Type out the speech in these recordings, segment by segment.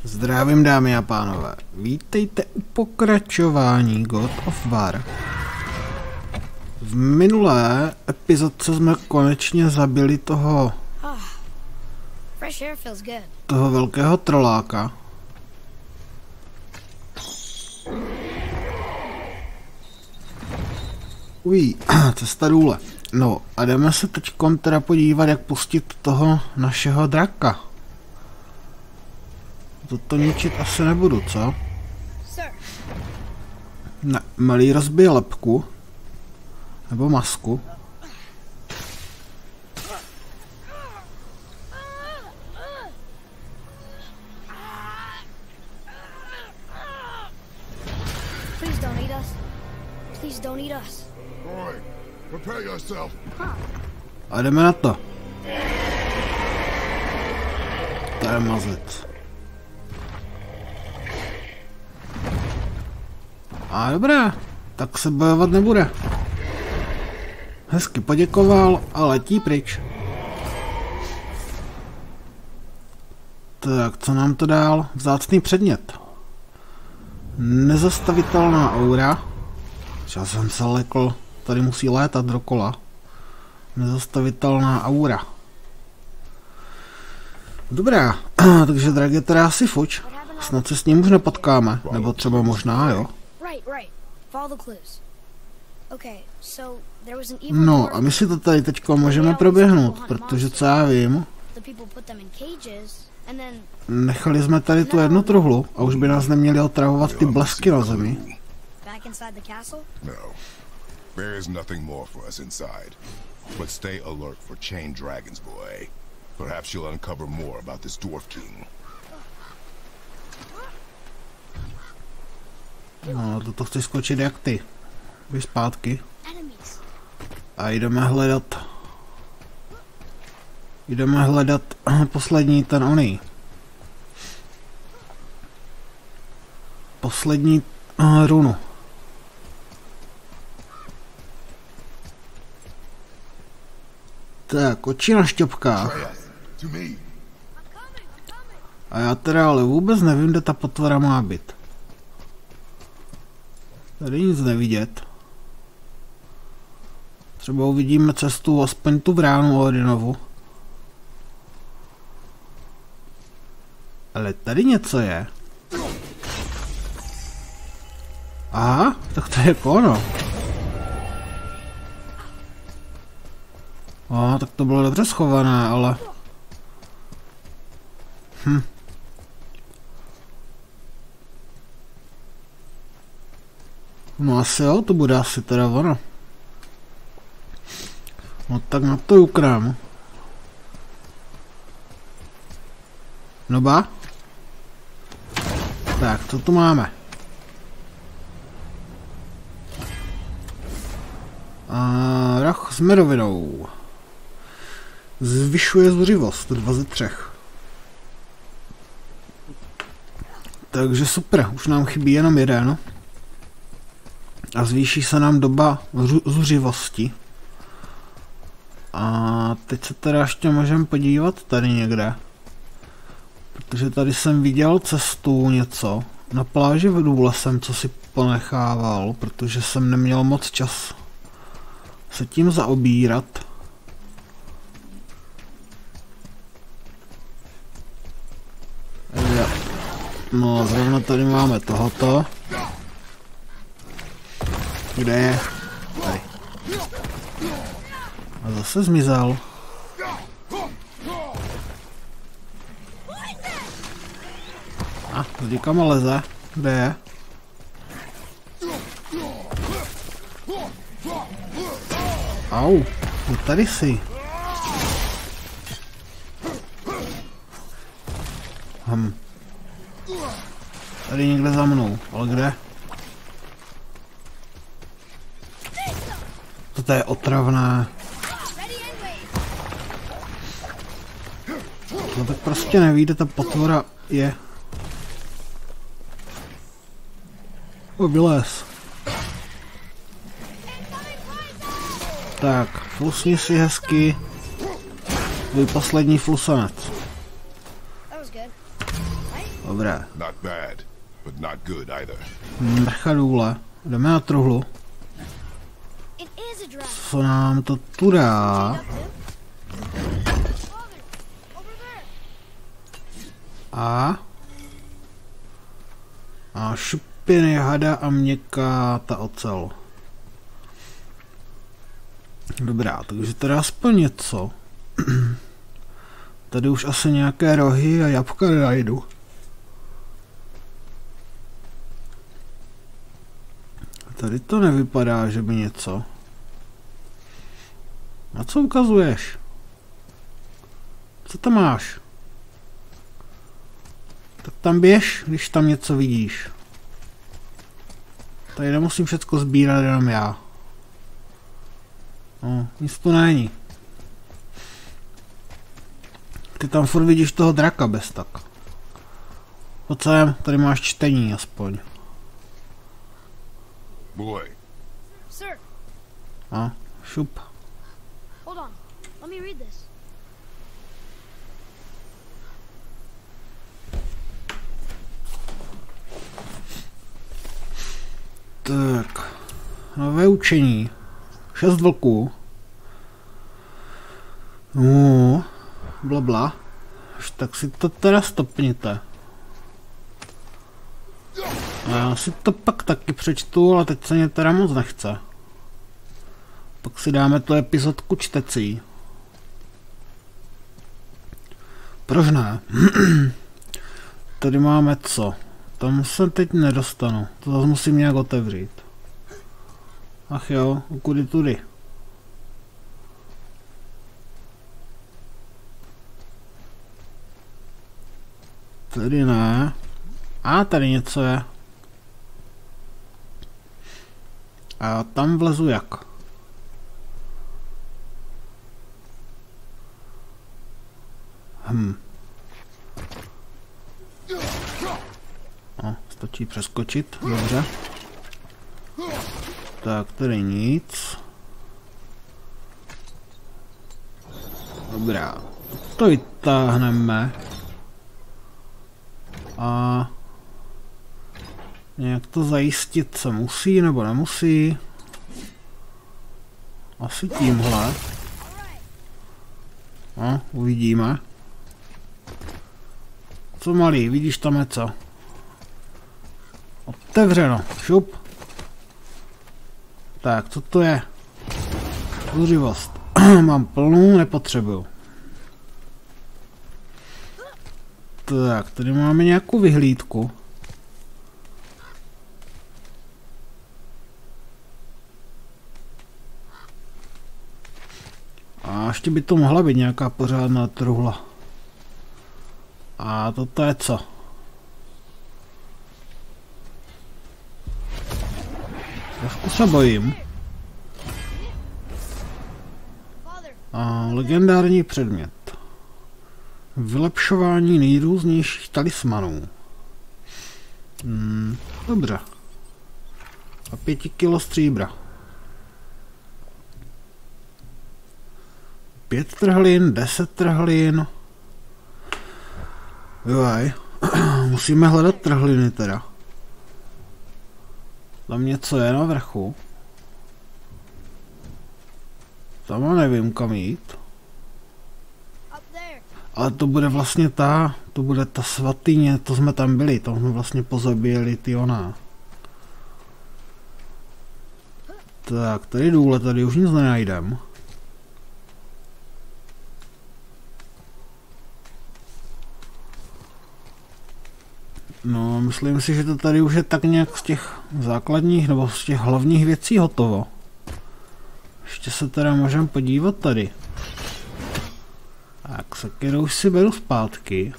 Zdravím, dámy a pánové, vítejte u pokračování God of War. V minulé epizodce jsme konečně zabili toho velkého troláka. Ují, cesta důle. No a jdeme se teďkom teda podívat, jak pustit toho našeho draka. Toto ničit asi nebudu, co? Ne, malý rozbije lebku. Nebo masku. A jdeme na to. To je mazec. A dobré, tak se bojovat nebude. Hezky poděkoval a letí pryč. Tak, co nám to dál? Vzácný předmět. Nezastavitelná aura. Já jsem se lekl, tady musí létat dokola. Nezastavitelná aura. Dobrá, takže drag je teda asi fuč. Snad se s ním už nepotkáme, nebo třeba možná, jo? No a my si to tady teďko můžeme proběhnout, protože co já vím, nechali jsme tady tu jednu truhlu a už by nás neměli otravovat ty blesky na zemi. No, toto chci skočit jak ty. Vy zpátky. A jdeme hledat poslední ten oný. Poslední runu. Tak, oči na šťopkách. A já teda ale vůbec nevím, kde ta potvora má být. Tady nic nevidět. Třeba uvidíme cestu, aspoň tu bránu Odinovu. Ale tady něco je. Aha, tak to je jako ono. Tak to bylo dobře schované, ale... No asi jo, to bude asi teda ono. No tak na to ukrám. No ba? Tak, co tu máme? Rach s medovinou. Zvyšuje zuřivost 2 ze 3. Takže super, už nám chybí jenom jeden. A zvýší se nám doba zuřivosti. A teď se teda ještě můžeme podívat tady někde. Protože tady jsem viděl cestu něco. Na pláži v důle jsem co si ponechával, protože jsem neměl moc čas se tím zaobírat. No zrovna tady máme tohoto. Kde je? Tady. A zase zmizel. A tady kam leze? Kde je? Au, no tady jsi. Tady někde za mnou, ale kde? Toto je otravné. No tak prostě neví, kde ta potvora je. Vylez. Tak, flusni si hezky. Tvůj poslední flusanec. Dobré. Not bad, but not good either. Mrcha důle. Jdeme na truhlu. Co nám to tu dá? A šupiny hada a měkká ta ocel. Dobrá, takže teda aspoň něco. Tady už asi nějaké rohy a jabka najdu. Tady to nevypadá, že by něco. Na co ukazuješ? Co tam máš? Tak tam běž, když tam něco vidíš. Tady nemusím všecko sbírat jenom já. No, nic tu není. Ty tam furt vidíš toho draka bez tak. Pojď sem, tady máš čtení aspoň. Boy. Sir. A, šup. Hold on. Let me read this. Tak. Nové učení. 6 vlků. No. Blabla. Tak si to teda stopněte. Já si to pak taky přečtu, ale teď se mě teda moc nechce. Pak si dáme tu epizodku čtecí. Proč ne? Tady máme co? Tam se teď nedostanu. To zase musím nějak otevřít. Ach jo, kudy tudy. Tady ne. A tady něco je. A tam vlezu jak? Stačí přeskočit, dobře. Tak, tady nic. Dobrá. To vytáhneme. A nějak to zajistit se musí nebo nemusí. Asi tímhle. No, uvidíme. Co malý, vidíš tam je co? Otevřeno, šup. Tak, co to je? Zuřivost. Mám plnou, nepotřebuju. Tak, tady máme nějakou vyhlídku. A ještě by to mohla být nějaká pořádná truhla. A toto je co? Trošku se bojím. A legendární předmět. Vylepšování nejrůznějších talismanů. Dobře. A 5 kilo stříbra. 5 trhlin, 10 trhlin. Joj. Musíme hledat trhliny teda. Tam něco je na vrchu. Tam nevím kam jít. Ale to bude vlastně to bude ta svatyně, to jsme tam byli, tam jsme vlastně pozabíjeli ty ona. Tak, tady důle, tady už nic nenajdem. No, myslím si, že to tady už je tak nějak z těch základních nebo z těch hlavních věcí hotovo. Ještě se teda můžeme podívat tady. Tak, sekiru už si beru zpátky.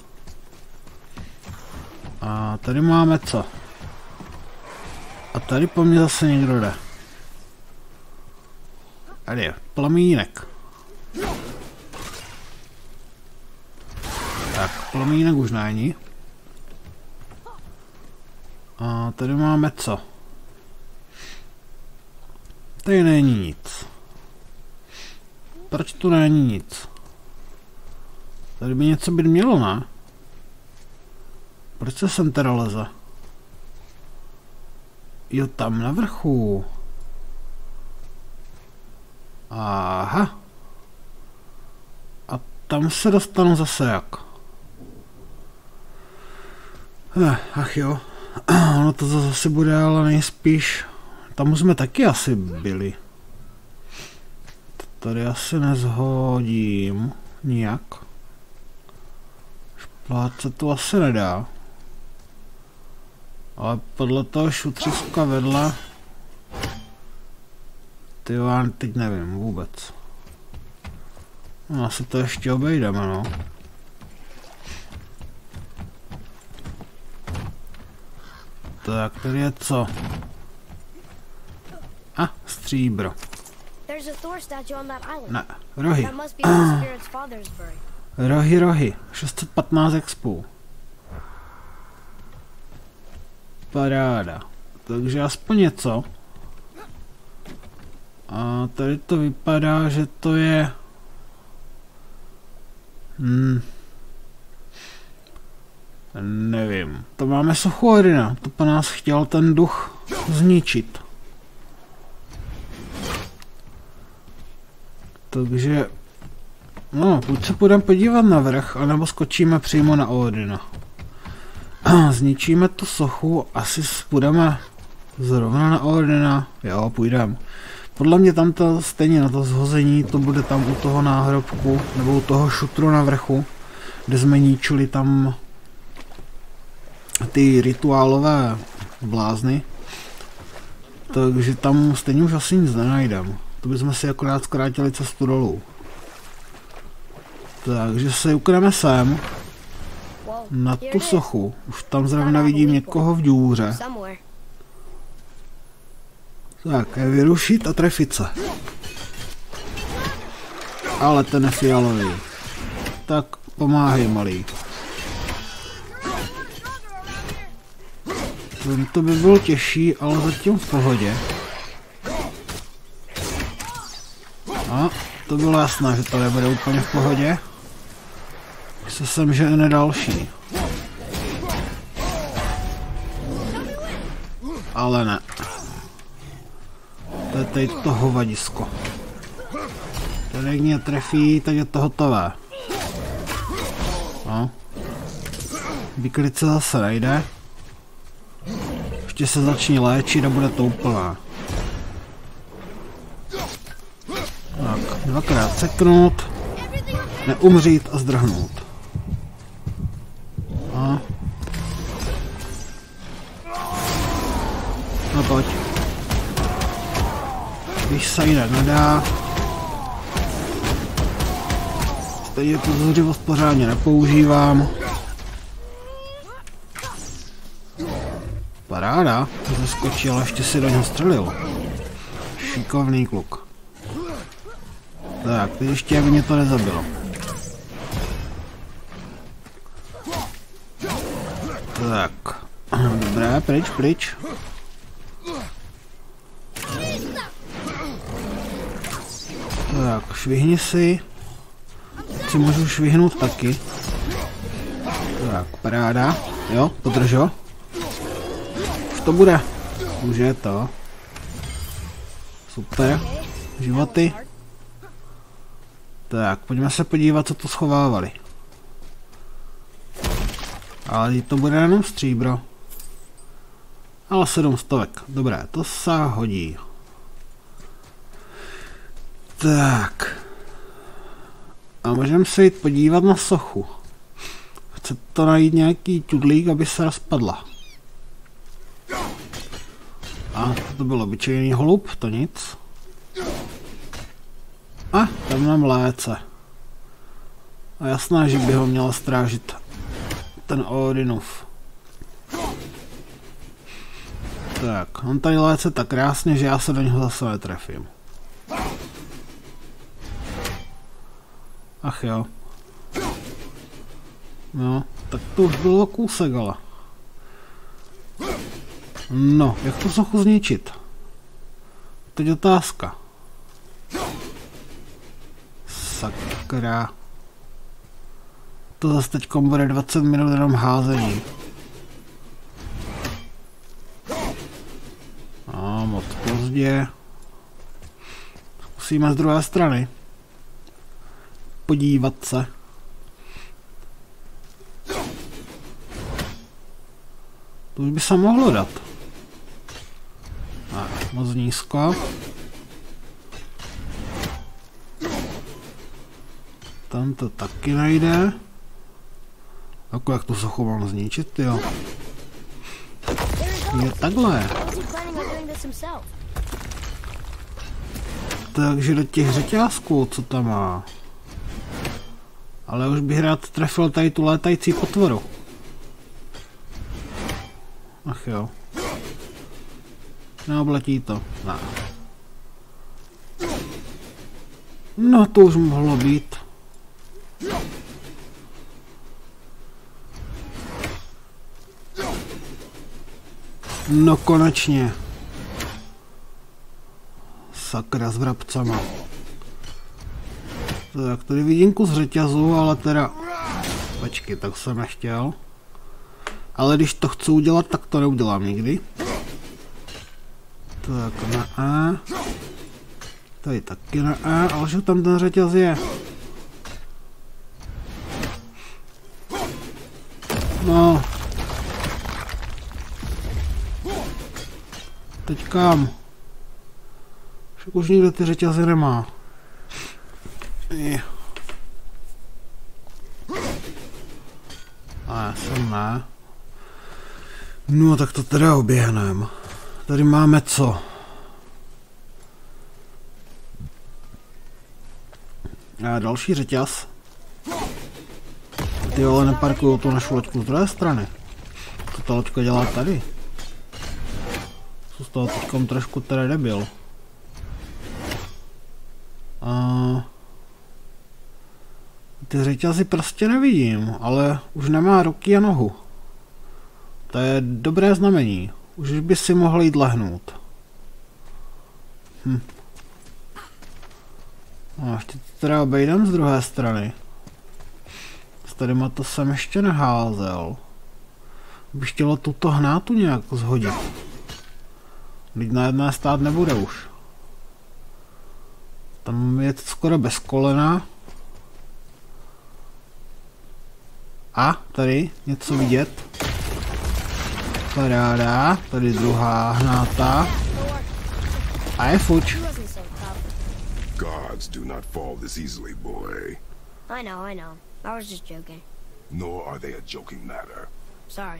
A tady máme co? A tady po mně zase někdo jde. Tady je plamínek. Tak, plamínek už není. A tady máme co? Tady není nic. Proč tu není nic? Tady by něco být mělo, ne? Proč se sem teda leze? Jo, tam na vrchu. Aha. A tam se dostanu zase jak? Ach jo. Ono to zase bude, ale nejspíš... Tam jsme taky asi byli. Tady asi nezhodím nijak. Šplhát se to asi nedá. Ale podle toho šutřiska vedle... Ty já teď nevím vůbec. No, asi to ještě obejdeme, no. Tak, tady je co? A, stříbro. Ne, rohy. Rohy. 615 expů. Paráda. Takže aspoň něco. A tady to vypadá, že to je... Nevím. To máme sochu Odina. To po nás chtěl ten duch zničit. Takže... No, buď se půjdeme podívat na vrch, anebo skočíme přímo na Odina. Zničíme tu sochu, asi půjdeme zrovna na Odina. Jo, půjdeme. Podle mě tam to stejně na to zhození, to bude tam u toho náhrobku, nebo u toho šutru na vrchu, kde jsme ničili tam ty rituálové blázny. Takže tam stejně už asi nic nenajdem. To bychom si akorát zkrátili cestu dolů. Takže se ukneme sem. Na tu sochu. Už tam zrovna vidím někoho v důře. Tak, je vyrušit a trefit se. Ale ten je fialový. Tak pomáhej, malý. To by bylo těžší, ale zatím v pohodě. A to bylo jasné, že to nebude úplně v pohodě. Se sem žene další. Ale ne. To je tady to hovadisko. Tady mě trefí, tak je to hotové. No. Vykryt se zase nejde. Ještě se začne léčit a bude to úplná. Tak, dvakrát seknout. Neumřít a zdrhnout. A. No pojď. Když se jinak nedá. Stejně tu zuřivost pořádně nepoužívám. Paráda, zaskočil, ale ještě si do něho střelil. Šikovný kluk. Tak, teď ještě aby mě to nezabilo. Tak, dobré, pryč. Tak, švihni si. Si můžu švihnout taky. Tak, paráda. Jo, podrž ho. Už to bude. Už je to. Super. Životy. Tak, pojďme se podívat, co tu schovávali. Ale to bude jenom stříbro. Ale 700. Dobré, to se hodí. Tak. A můžeme se jít podívat na sochu. Chce to najít nějaký čudlík, aby se rozpadla. A to byl obyčejný holub, to nic. A tam nám léce. A jasné, že by ho měl strážit ten Odinův. Tak, on tady léce tak krásně, že já se do něho zase netrefím. Ach jo. No, tak to už bylo kousek, ale. No, jak tu sochu zničit? Teď otázka. Sakra. To zase teďkom bude 20 minut jenom házení. děje. Musíme z druhé strany podívat se. To už by se mohlo dát. Tak, moc nízko. Tam to taky nejde. Jako jak tu sochu mám zničit, jo. Je takhle. Takže do těch řetězků, co tam má. Ale už bych rád trefil tady tu létající potvoru. Ach jo. Neobletí to. Ne. No to už mohlo být. No konečně. Sakra s vrabcama. Tak tady vidím kus řetězu, ale teda... Počkej, tak jsem nechtěl. Ale když to chci udělat, tak to neudělám nikdy. Tak na A. Tady taky na A, ale že tam ten řetěz je. No. Teď kam? Však už nikdo ty řetězy nemá. A já jsem ne. No tak to teda oběhnem. Tady máme co? A další řetěz. Ty ale neparkuju tu našu loďku z druhé strany. Co ta loďka dělá tady? Jsou z toho teďkom trošku teda debil. Ty řetězy prostě nevidím, ale už nemá ruky a nohu. To je dobré znamení. Už by si mohl jít lehnout. No, ještě to teda obejdem z druhé strany. S tadyma to jsem ještě neházel. Bych chtělo tuto hnátu nějak zhodit. Teď na jedné stát nebude už. Tam je skoro bez kolena. A tady něco vidět. Paráda, tady druhá hnáta. A je fuč. Gods do not fall this easily, boy. I know. I was just joking. Nor are they a joking matter. Sorry.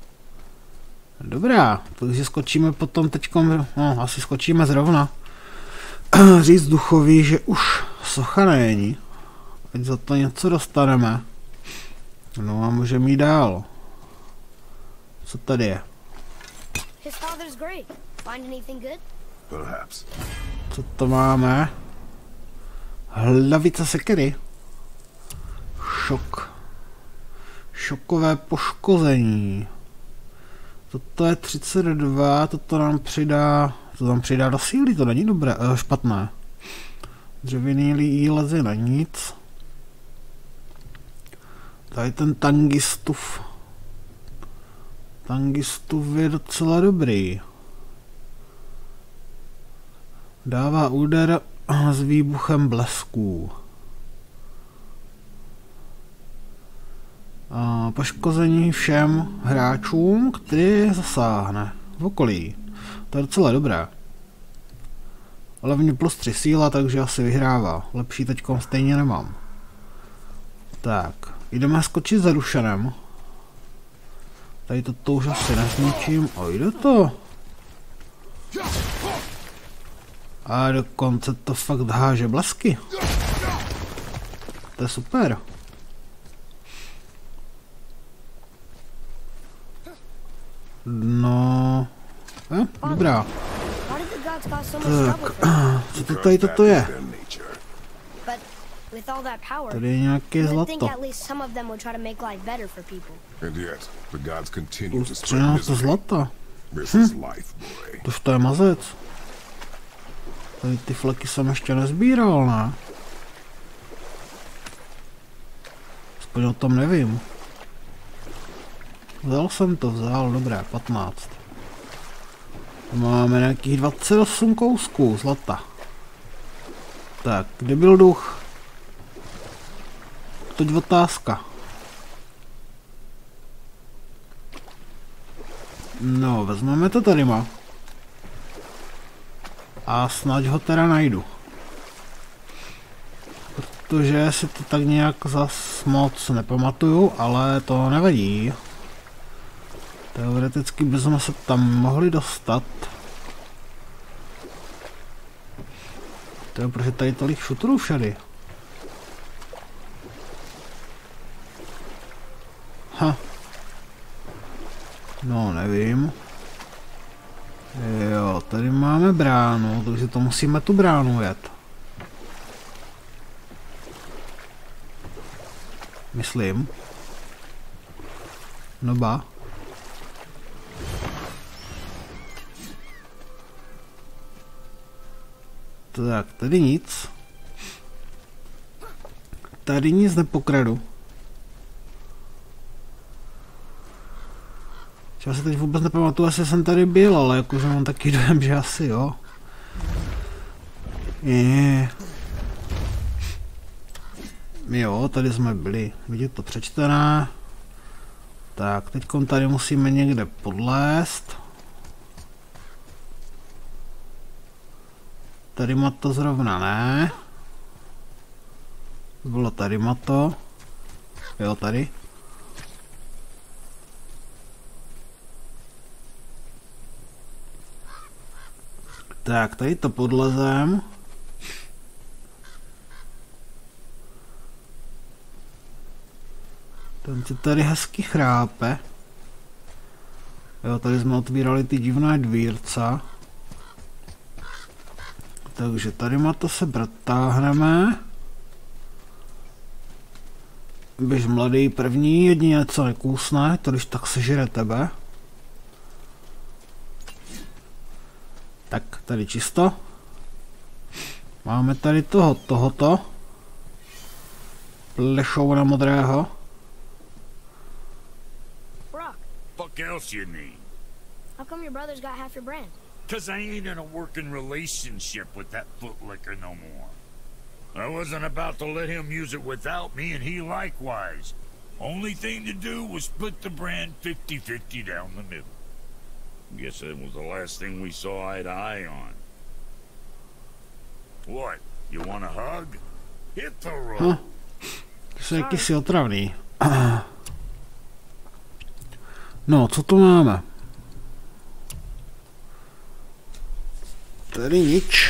Dobrá, takže skočíme potom teďkom, no asi skočíme zrovna. Říct duchovi, že už socha není. Ať za to něco dostaneme. No a můžeme jít dál. Co tady je? His father's great. Find anything good? Perhaps. Co to máme? Hlavice sekery. Šok. Šokové poškození. Toto je 32, toto nám přidá... To tam přidá do síly, to není dobré, špatné. Dřevěný jílezi na nic. Tady ten tangistův. Tangistův je docela dobrý. Dává úder s výbuchem blesků. Poškození všem hráčům, který zasáhne v okolí. To je docela dobré. Hlavně plus 3 síla, takže asi vyhrává. Lepší teďkom stejně nemám. Tak, jdeme skočit za Dušanem. Tady to už asi nezničím. A jde to. A dokonce to fakt háže blesky. To je super. No... dobrá. Tak, co to tady toto je? Tady je nějaké zlato. Plus 13 zlata. Tož to je mazec. Tady ty fleky jsem ještě nezbíral, ne? Aspoň o tom nevím. Vzal jsem to, dobré, 15. Máme nějakých 28 kousků zlata. Tak, kde byl duch? Teď otázka. No, vezmeme to tady má. A snad ho teda najdu. Protože si to tak nějak zas moc nepamatuju, ale to nevadí. Teoreticky bychom se tam mohli dostat. To je protože tady tolik šutrů všady. Ha. No, nevím. Jo, tady máme bránu, takže to musíme tu bránu jet. Myslím. No ba. Tak, tady nic. Tady nic nepokradu. Já se teď vůbec nepamatuju, jestli jsem tady byl, ale jakože mám taky dojem, že asi jo. Jo, tady jsme byli. Vidět to přečtené. Tak, teďkom tady musíme někde podlézt. Tady má to zrovna ne. Bylo tady má to. Jo, tady. Tak, tady to podlezem. Ten si tady hezky chrápe. Jo, tady jsme otvírali ty divné dvírca. Takže tady má to se protáhneme. Běž mladý první, jedině co nekousne, to když tak sežere tebe. Tak, tady čisto. Máme tady tohoto. Plešouna modrého. Brock, Fuck else you need? how come your brother's got half your brand? 'Cause I ain't in a working relationship with that footlicker no more. I wasn't about to let him use it without me, and he likewise. Only thing to do was split the brand 50-50 down the middle. Guess that was the last thing we saw eye to eye on. What? You want a hug? Hit the road. Jsi jakýsi otravný. No, co tu máme? Tady nič.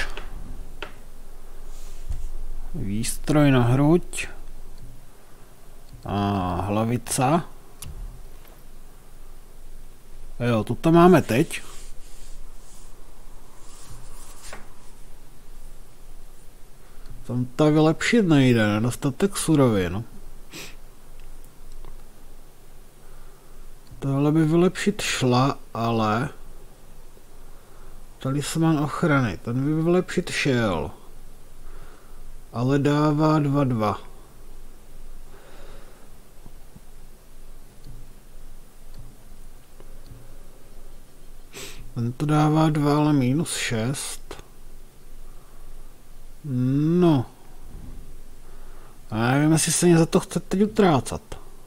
Výstroj na hruď. A hlavica. Jo, to máme teď. Tam to vylepšit nejde, nedostatek surovin. Tohle by vylepšit šla, ale talisman ochrany, ten by vylepšit šel. Ale dává 2-2. Ten to dává 2, ale -6. No. A nevím, jestli se mě za to chce teď utrácat.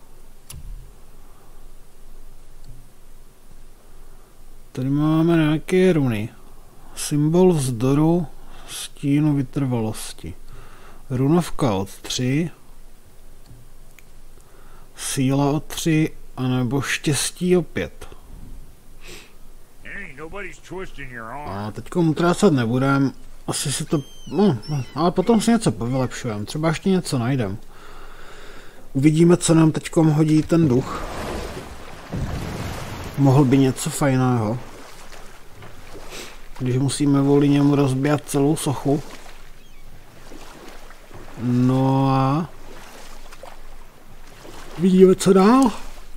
Tady máme nějaké runy. Symbol vzdoru, stínu vytrvalosti. Runovka od 3. Síla od 3, anebo štěstí o 5. A teďko utrácat nebudem. Asi si to... No, ale potom si něco povylepšujeme. Třeba ještě něco najdem. Uvidíme, co nám teďkom hodí ten duch. Mohl by něco fajného. Když musíme kvůli němu rozbíjat celou sochu. No a... vidíme, co dál.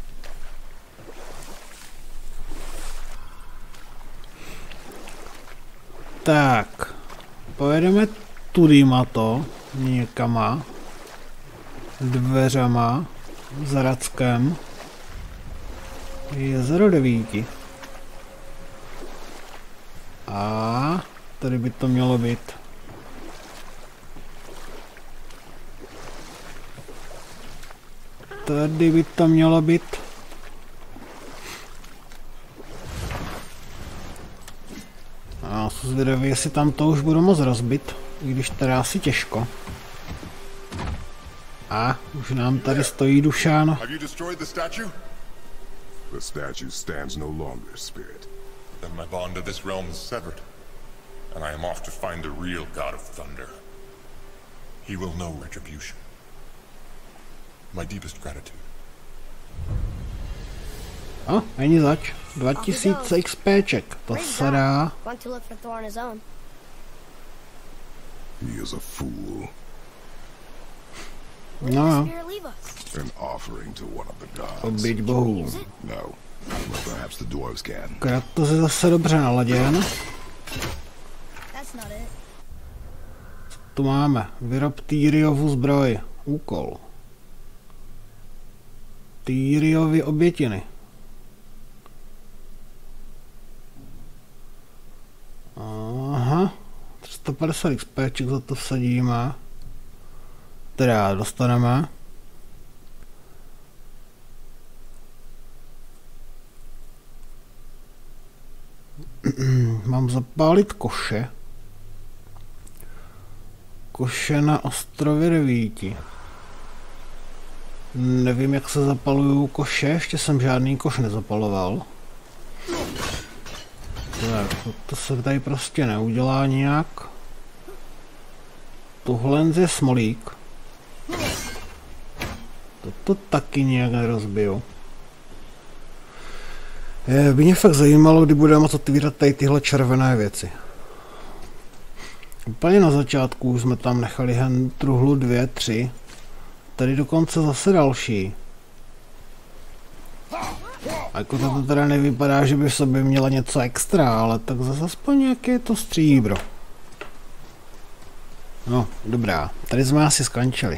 Tak. Pojedeme tudýma to. Někama. Dveřama. Zrackem. Jezero 9. A tady by to mělo být. Tady by to mělo být. A jsem zvědavý, jestli tam to už budu moc rozbit, i když teda asi těžko. A už nám tady stojí Dušan. Have you destroyed the statue? The statue stands no longer, Spirit. Then my bond to this realm is severed, and I am off to find the real God of Thunder. He will know retribution. My deepest gratitude. A, není zač. 2000 XPček, to se dá. Want to look for Thor on his own. He is a fool. No, Spirit leave us. An offering to one of the gods. oběť bohů. No, but perhaps the dwarves can. Kratos je zase dobře naladěn. That's not it. Tu máme. Vyrob Tyriovu zbroj. Úkol. Tyriovi obětiny. Aha. 350 XPček za to vsadíme. Teda dostaneme. Mám zapálit koše. Koše na ostrově Devíti. Nevím, jak se zapalují koše, ještě jsem žádný koš nezapaloval. Tak, to se tady prostě neudělá nijak. Tohle je smolík. Toto taky nějak nerozbiju. By mě fakt zajímalo, kdy budeme moct otvírat tady tyhle červené věci. Úplně na začátku už jsme tam nechali hen truhlu 2, 3. Tady dokonce zase další. A jako to teda nevypadá, že by v sobě měla něco extra, ale tak zase aspoň nějaké je to stříbro. No, dobrá. Tady jsme asi skončili.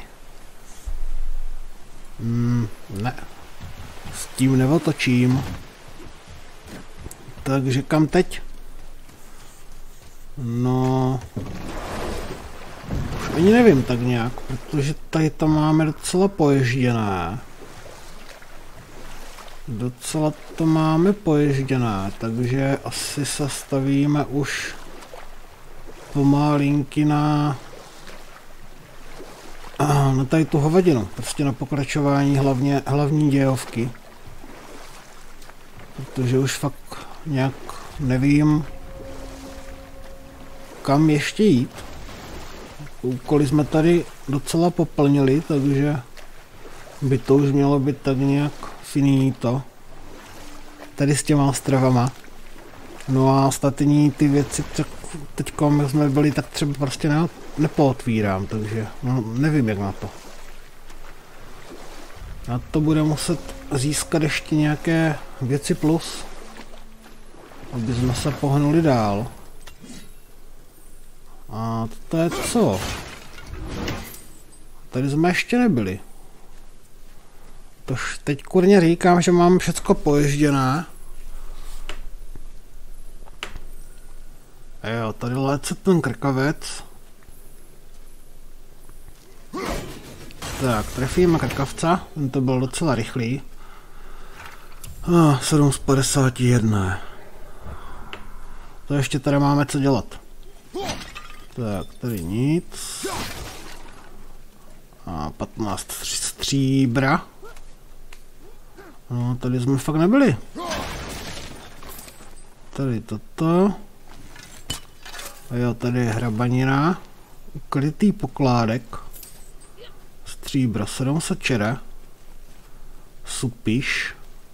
Ne. S tím neotočím. Takže kam teď? No... Už ani nevím tak nějak, protože tady to máme docela poježděné. Docela to máme poježděné, takže asi se stavíme už pomalinky na tady tu hovadinu, prostě na pokračování hlavní dějovky. Protože už fakt nějak nevím, kam ještě jít. Úkoly jsme tady docela poplnili, takže by to už mělo být tak nějak finito. Tady s těma ostrovama. No a ostatní ty věci teďko, jak jsme byli, tak třeba prostě nepootvírám, takže no, nevím jak na to. Na to bude muset získat ještě nějaké věci plus, aby jsme se pohnuli dál. A to je co? Tady jsme ještě nebyli. Tož teď kurně říkám, že mám všecko poježděné. A jo, tady léce ten krkavec. Tak, trefíme krkavca, ten to byl docela rychlý. 7 z 51. To ještě tady máme co dělat. Tak, tady nic. A 15 stříbra. No, tady jsme fakt nebyli. Tady toto. A jo, tady je hrabanina. Ukrytý pokládek. Stříbra 700 čere. Supiš.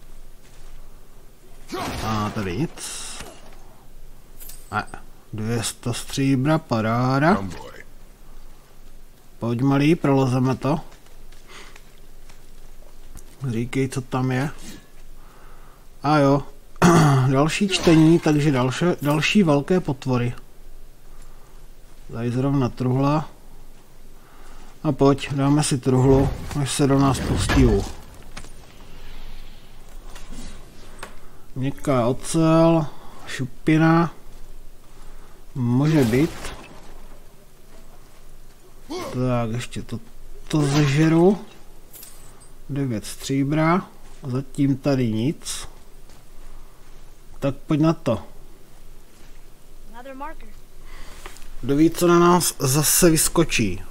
A tady nic. A 200 stříbra, paráda. Pojď malý, prolezeme to. Říkej, co tam je. A jo, další čtení, takže další velké potvory. Tady zrovna truhla. A pojď, dáme si truhlu, až se do nás pustí. Měkká ocel, šupina. Může být. Tak, ještě to zežeru. 9 stříbra. Zatím tady nic. Tak pojď na to. Kdo ví, co na nás zase vyskočí.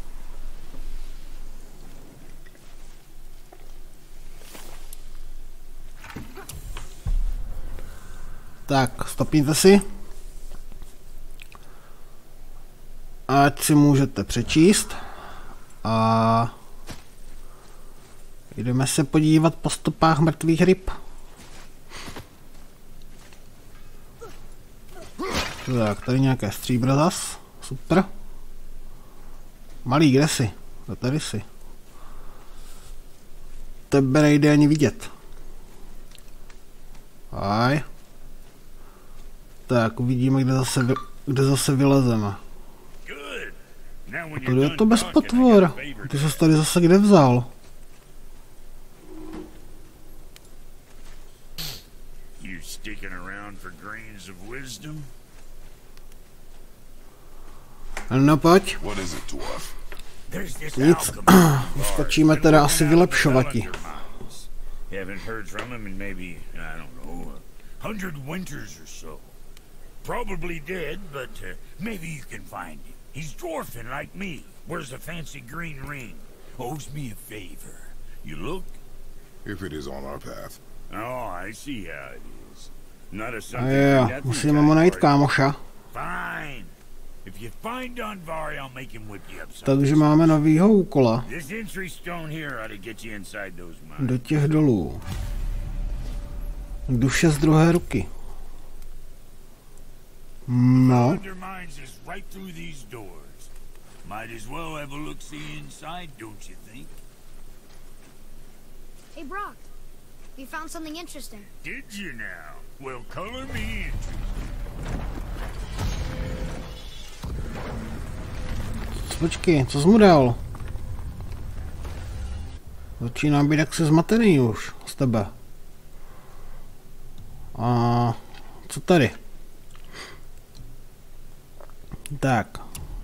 Tak, stopněte si. Ať si můžete přečíst. A jdeme se podívat po stopách mrtvých ryb. Tak, tady nějaké stříbro zas. Super. Malý, kde jsi? No tady jsi. Tebe nejde ani vidět. Aj. Tak, uvidíme, kde zase vylezeme. Tady je to bez potvor. Ty jsi tady zase kde vzal? No pojď. Nic. Skočíme teda asi vylepšovati. Probably dead, but maybe you can find him. He's dwarfing like me. Wears a fancy green ring. Owes me a favor. You look? If it is on our path. Oh, I see how it is. Not a something. Musíme mu najít kámoša. Fine. If you find Andvari, I'll make him whip you up. Takže máme novýho úkola. This entry stone here ought to get you inside those mines. Do těch dolů. Duše z druhé ruky. No. Hey Brock, you found something interesting. Did you now? Well, color me interesting. Počkej, co jsi mu dal? Začíná být jaksi zmatený už z tebe. A co tady? Tak.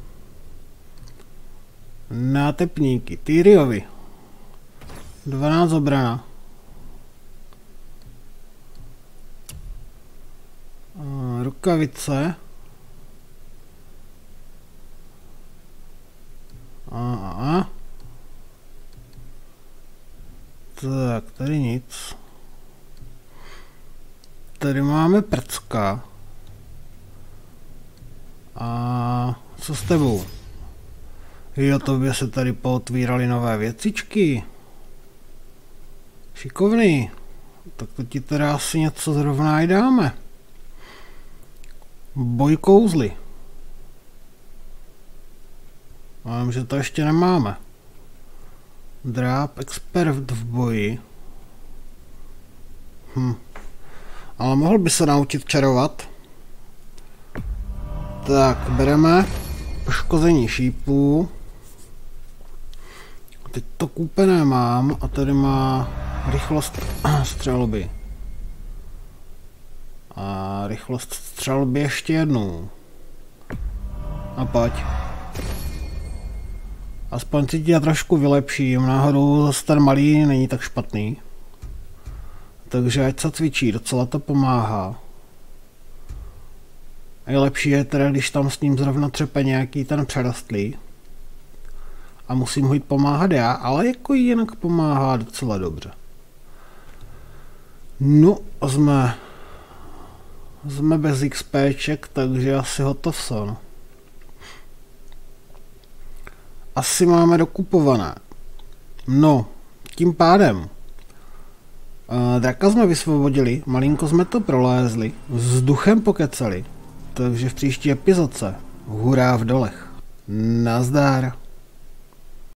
Nátepníky. Tyriovi. 12 obrana. Rukavice. Tak, tady nic. Tady máme prcka. A co s tebou? Jo, tobě se tady pootvíraly nové věcičky. Šikovný. Tak to ti teda asi něco zrovna i dáme. Boj kouzly. A vím, že to ještě nemáme. Dráp expert v boji. Ale mohl by se naučit čarovat. Tak, bereme poškození šípů. Teď to koupené mám a tady má rychlost střelby. A rychlost střelby ještě jednou. A pojď. Aspoň si tě trošku vylepším, náhodou zase ten malý není tak špatný. Takže ať se cvičí, docela to pomáhá. Nejlepší je teda, když tam s ním zrovna třepe nějaký ten přerastlý. A musím ho jít pomáhat já, ale jako jinak pomáhá docela dobře. No, jsme bez XPček, takže asi hotov son. Asi máme dokupované. No, tím pádem. Draka jsme vysvobodili, malinko jsme to prolézli, s duchem pokecali. Takže v příští epizodce hurá v dolech. Nazdar.